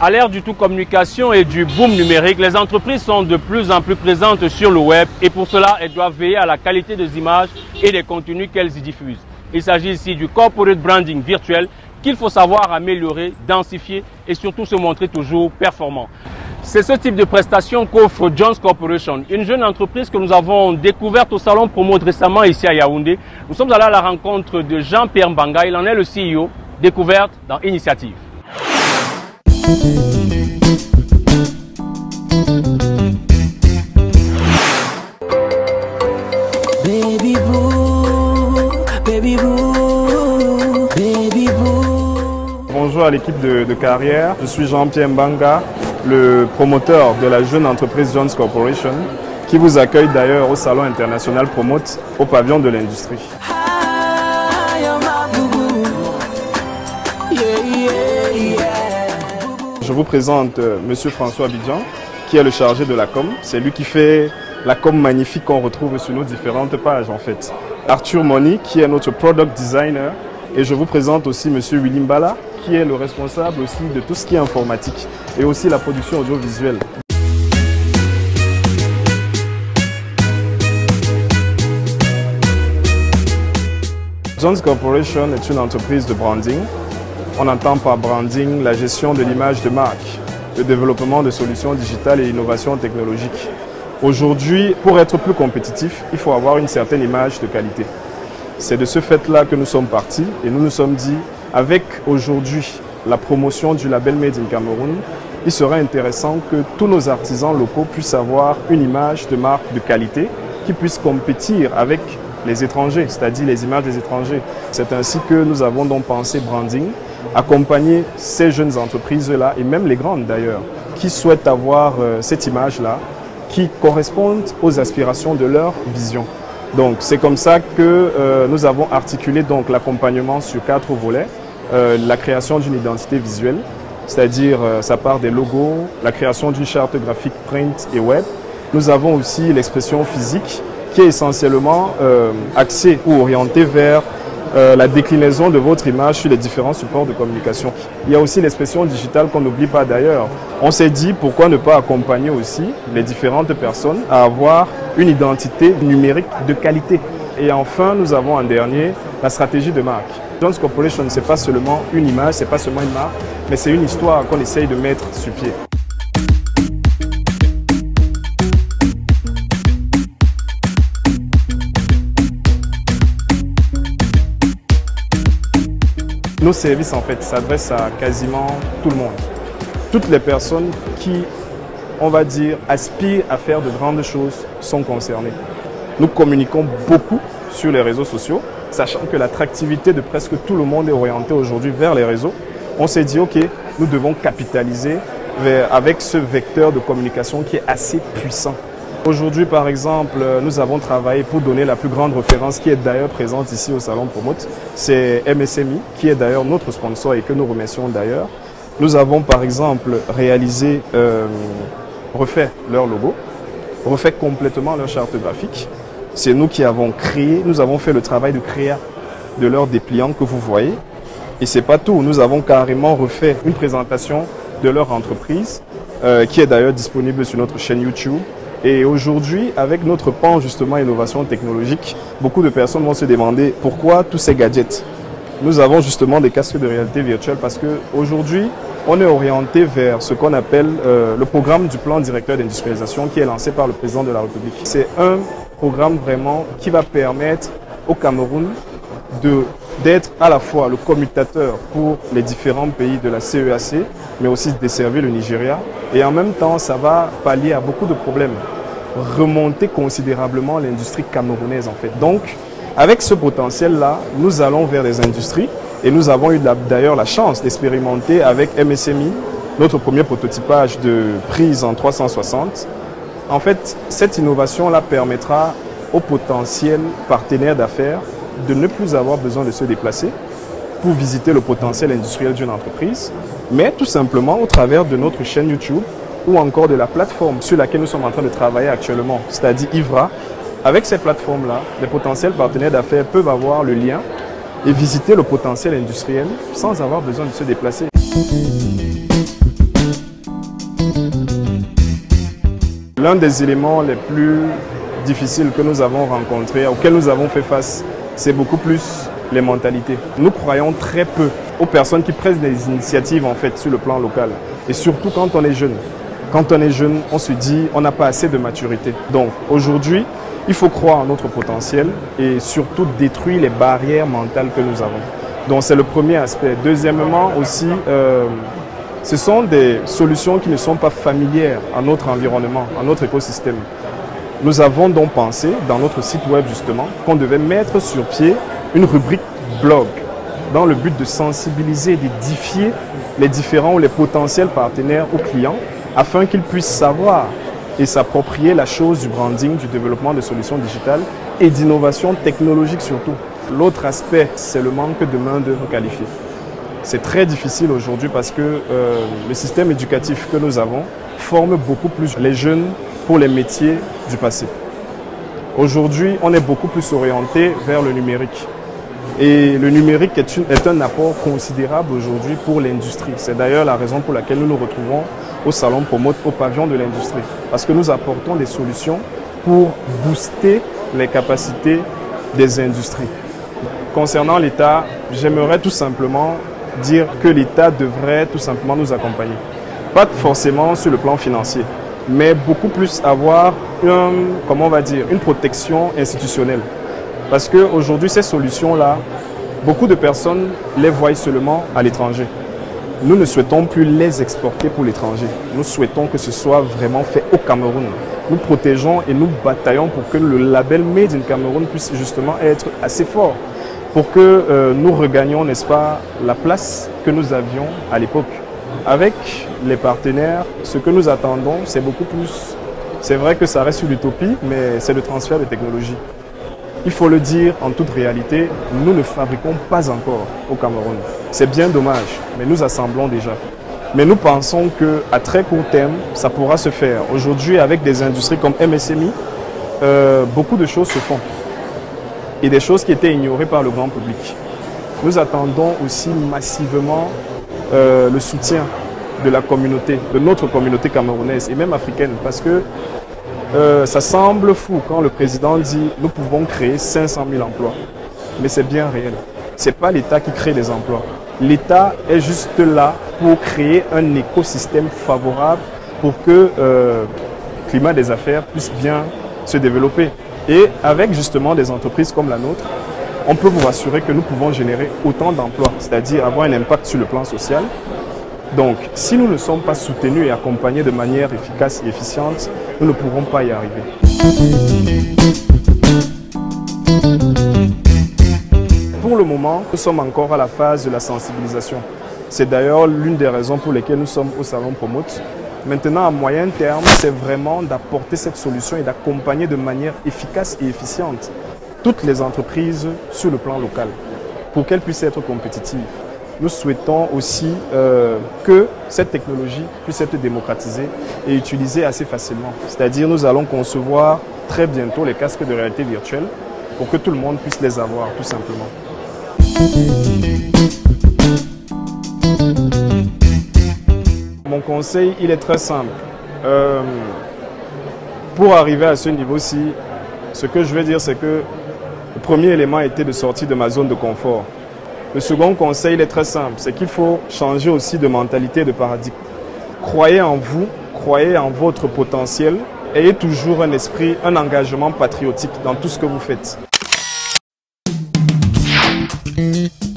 À l'ère du tout communication et du boom numérique, les entreprises sont de plus en plus présentes sur le web et pour cela, elles doivent veiller à la qualité des images et des contenus qu'elles y diffusent. Il s'agit ici du corporate branding virtuel qu'il faut savoir améliorer, densifier et surtout se montrer toujours performant. C'est ce type de prestation qu'offre Jones Corporation, une jeune entreprise que nous avons découverte au salon Promote récemment ici à Yaoundé. Nous sommes allés à la rencontre de Jean-Pierre Mbanga, il en est le CEO, découverte dans Initiative. Baby boo, baby boo, baby boo. Bonjour à l'équipe de carrière, je suis Jean-Pierre Mbanga, le promoteur de la jeune entreprise Jones Corporation, qui vous accueille d'ailleurs au Salon International Promote au pavillon de l'industrie. Je vous présente Monsieur François Abidjan, qui est le chargé de la com. C'est lui qui fait la com magnifique qu'on retrouve sur nos différentes pages en fait. Arthur Moni, qui est notre product designer. Et je vous présente aussi Monsieur Willy Mbala, qui est le responsable aussi de tout ce qui est informatique et aussi la production audiovisuelle. Jones Corporation est une entreprise de branding. On entend par branding la gestion de l'image de marque, le développement de solutions digitales et l'innovation technologique. Aujourd'hui, pour être plus compétitif, il faut avoir une certaine image de qualité. C'est de ce fait-là que nous sommes partis et nous nous sommes dit, avec aujourd'hui la promotion du label Made in Cameroun, il serait intéressant que tous nos artisans locaux puissent avoir une image de marque de qualité qui puisse compétir avec les étrangers, c'est-à-dire les images des étrangers. C'est ainsi que nous avons donc pensé branding, accompagner ces jeunes entreprises-là, et même les grandes d'ailleurs, qui souhaitent avoir cette image-là, qui correspondent aux aspirations de leur vision. Donc c'est comme ça que nous avons articulé donc l'accompagnement sur 4 volets. La création d'une identité visuelle, c'est-à-dire ça part des logos, la création d'une charte graphique print et web. Nous avons aussi l'expression physique, qui est essentiellement axée ou orientée vers la déclinaison de votre image sur les différents supports de communication. Il y a aussi l'expression digitale qu'on n'oublie pas d'ailleurs. On s'est dit pourquoi ne pas accompagner aussi les différentes personnes à avoir une identité numérique de qualité. Et enfin, nous avons en dernier la stratégie de marque. Jones Corporation, ce n'est pas seulement une image, ce n'est pas seulement une marque, mais c'est une histoire qu'on essaye de mettre sur pied. Nos services en fait s'adressent à quasiment tout le monde. Toutes les personnes qui, on va dire, aspirent à faire de grandes choses sont concernées. Nous communiquons beaucoup sur les réseaux sociaux, sachant que l'attractivité de presque tout le monde est orientée aujourd'hui vers les réseaux. On s'est dit, ok, nous devons capitaliser avec ce vecteur de communication qui est assez puissant. Aujourd'hui, par exemple, nous avons travaillé pour donner la plus grande référence qui est d'ailleurs présente ici au Salon Promote. C'est MSMI, qui est d'ailleurs notre sponsor et que nous remercions d'ailleurs. Nous avons par exemple réalisé, refait leur logo, refait complètement leur charte graphique. C'est nous qui avons créé, nous avons fait le travail de créa de leur dépliant que vous voyez. Et c'est pas tout, nous avons carrément refait une présentation de leur entreprise, qui est d'ailleurs disponible sur notre chaîne YouTube. Et aujourd'hui, avec notre pan justement innovation technologique, beaucoup de personnes vont se demander pourquoi tous ces gadgets. Nous avons justement des casques de réalité virtuelle parce qu'aujourd'hui, on est orienté vers ce qu'on appelle le programme du plan directeur d'industrialisation qui est lancé par le président de la République. C'est un programme vraiment qui va permettre au Cameroun d'être à la fois le commutateur pour les différents pays de la CEAC, mais aussi de desservir le Nigeria. Et en même temps, ça va pallier à beaucoup de problèmes, remonter considérablement l'industrie camerounaise en fait. Donc, avec ce potentiel-là, nous allons vers les industries et nous avons eu d'ailleurs la chance d'expérimenter avec MSMI notre premier prototypage de prise en 360. En fait, cette innovation-là permettra aux potentiels partenaires d'affaires de ne plus avoir besoin de se déplacer pour visiter le potentiel industriel d'une entreprise, mais tout simplement au travers de notre chaîne YouTube ou encore de la plateforme sur laquelle nous sommes en train de travailler actuellement, c'est-à-dire Ivra. Avec ces plateformes-là, les potentiels partenaires d'affaires peuvent avoir le lien et visiter le potentiel industriel sans avoir besoin de se déplacer. L'un des éléments les plus difficiles que nous avons rencontrés, auxquels nous avons fait face, c'est beaucoup plus les mentalités. Nous croyons très peu aux personnes qui prennent des initiatives en fait sur le plan local. Et surtout quand on est jeune. Quand on est jeune, on se dit on n'a pas assez de maturité. Donc aujourd'hui, il faut croire en notre potentiel et surtout détruire les barrières mentales que nous avons. Donc c'est le premier aspect. Deuxièmement aussi, ce sont des solutions qui ne sont pas familières à notre environnement, à notre écosystème. Nous avons donc pensé dans notre site web justement qu'on devait mettre sur pied une rubrique blog dans le but de sensibiliser et d'édifier les différents ou les potentiels partenaires ou clients afin qu'ils puissent savoir et s'approprier la chose du branding, du développement de solutions digitales et d'innovation technologique surtout. L'autre aspect, c'est le manque de main-d'œuvre qualifiée. C'est très difficile aujourd'hui parce que le système éducatif que nous avons forme beaucoup plus les jeunes pour les métiers du passé. Aujourd'hui, on est beaucoup plus orienté vers le numérique. Et le numérique est un apport considérable aujourd'hui pour l'industrie. C'est d'ailleurs la raison pour laquelle nous nous retrouvons au Salon Promote, au pavillon de l'industrie. Parce que nous apportons des solutions pour booster les capacités des industries. Concernant l'État, j'aimerais tout simplement dire que l'État devrait tout simplement nous accompagner. Pas forcément sur le plan financier, mais beaucoup plus avoir une protection institutionnelle. Parce qu'aujourd'hui, ces solutions-là, beaucoup de personnes les voient seulement à l'étranger. Nous ne souhaitons plus les exporter pour l'étranger. Nous souhaitons que ce soit vraiment fait au Cameroun. Nous protégeons et nous bataillons pour que le label Made in Cameroun puisse justement être assez fort. Pour que nous regagnions, n'est-ce pas, la place que nous avions à l'époque. Avec les partenaires, ce que nous attendons, c'est beaucoup plus. C'est vrai que ça reste sur l'utopie, mais c'est le transfert de technologie. Il faut le dire en toute réalité, nous ne fabriquons pas encore au Cameroun. C'est bien dommage, mais nous assemblons déjà. Mais nous pensons qu'à très court terme, ça pourra se faire. Aujourd'hui, avec des industries comme MSMI, beaucoup de choses se font. Et des choses qui étaient ignorées par le grand public. Nous attendons aussi massivement le soutien de la communauté, de notre communauté camerounaise et même africaine, parce que ça semble fou quand le président dit nous pouvons créer 500 000 emplois. Mais c'est bien réel. Ce n'est pas l'État qui crée les emplois. L'État est juste là pour créer un écosystème favorable pour que le climat des affaires puisse bien se développer. Et avec justement des entreprises comme la nôtre, on peut vous rassurer que nous pouvons générer autant d'emplois, c'est-à-dire avoir un impact sur le plan social. Donc, si nous ne sommes pas soutenus et accompagnés de manière efficace et efficiente, nous ne pourrons pas y arriver. Pour le moment, nous sommes encore à la phase de la sensibilisation. C'est d'ailleurs l'une des raisons pour lesquelles nous sommes au Salon Promote. Maintenant, à moyen terme, c'est vraiment d'apporter cette solution et d'accompagner de manière efficace et efficiente toutes les entreprises sur le plan local pour qu'elles puissent être compétitives. Nous souhaitons aussi que cette technologie puisse être démocratisée et utilisée assez facilement. C'est-à-dire nous allons concevoir très bientôt les casques de réalité virtuelle pour que tout le monde puisse les avoir, tout simplement. Mon conseil, il est très simple. Pour arriver à ce niveau-ci, ce que je veux dire, c'est que le premier élément était de sortir de ma zone de confort. Le second conseil, il est très simple, c'est qu'il faut changer aussi de mentalité, de paradigme. Croyez en vous, croyez en votre potentiel, ayez toujours un esprit, un engagement patriotique dans tout ce que vous faites.